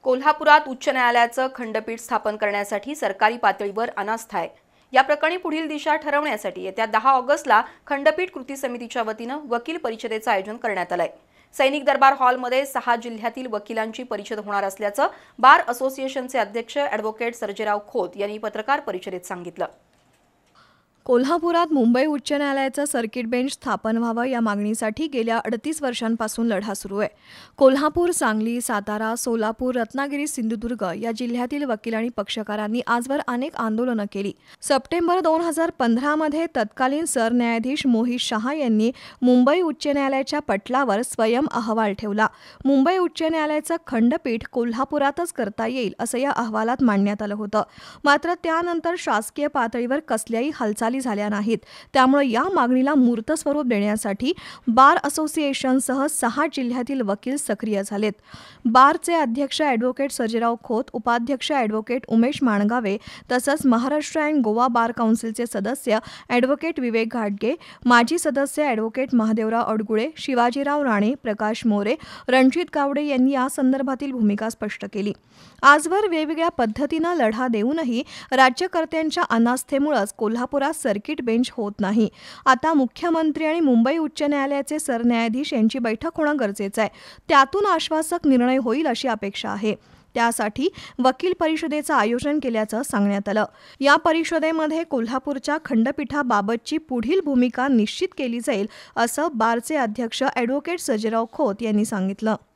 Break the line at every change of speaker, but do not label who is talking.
कोल्हापुरात उच्च न्यायालयाचं खंडपीठ स्थापन करण्यासाठी सरकारी पातळीवर अनास्था आहे। या प्रकरणी पुढील दिशा ठरवण्यासाठी येत्या 10 ऑगस्टला खंडपीठ कृती समितीच्या वतीनं वकील परिषदेचं आयोजन करण्यात आलंय। सैनिक दरबार हॉलमध्ये 6 जिल्ह्यातील वकिलांची परिषद होणार असल्याचं बार असोसिएशनचे अध्यक्ष ॲडव्होकेट सर्जेराव खोत यांनी पत्रकार परिषदेत सांगितलं।
कोल्हापुरात मुंबई उच्च न्यायालयाचं सर्किट बेंच स्थापन व्हावं या मागणीसाठी गेल्या 38 वर्षांपासून लढा सुरू आहे। कोल्हापूर, सांगली, सातारा, सोलापूर, रत्नागिरी, सिंधुदुर्ग या जिल्ह्यातील वकील आणि पक्षकारांनी आजवर अनेक आंदोलनं केली। सप्टेंबर 2015 मध्ये तत्कालीन सरन्यायाधीश मोहित शहा यांनी मुंबई उच्च न्यायालयाच्या पटलावर स्वयं अहवाल ठेवला। मुंबई उच्च न्यायालयाचं खंडपीठ कोल्हापुरातच करता येईल असं या अहवालात मांडण्यात आलं होतं। मात्र त्यानंतर शासकीय पातळीवर कसल्याही हालचाली झाल्या नाहीत। त्यामुळे या मागणीला मूर्त स्वरूप देण्यासाठी बार असोसिएशनसह 6 जिल्ह्यातील वकील सक्रिय झालेत। बारचे अध्यक्ष ॲडव्होकेट सर्जेराव खोत, उपाध्यक्ष ॲडव्होकेट उमेश माणगावे तसंच महाराष्ट्र अँड गोवा बार काउन्सिलचे सदस्य ॲडव्होकेट विवेक घाटगे, माजी सदस्य ॲडव्होकेट महादेवराव अडगुळे, शिवाजीराव राणे, प्रकाश मोरे, रणजित गावडे यांनी या संदर्भातील भूमिका स्पष्ट केली। आजवर वेगवेगळ्या पद्धतीनं लढा देऊनही राज्यकर्त्यांच्या अनास्थेमुळेच कोल्हापुरात सर्किट बेंच होत नाही। आता मुख्यमंत्री आणि मुंबई उच्च न्यायालयाचे सरन्यायाधीश यांची बैठक होणं गरजेचं आहे। त्यातून आश्वासक निर्णय होईल अशी अपेक्षा आहे। त्यासाठी वकील परिषदेचं आयोजन केल्याचं सांगण्यात आलं। या परिषदेमध्ये कोल्हापूरच्या खंडपीठाबाबतची पुढील भूमिका निश्चित केली जाईल असं बारचे अध्यक्ष ॲडव्होकेट सर्जेराव खोत यांनी सांगितलं।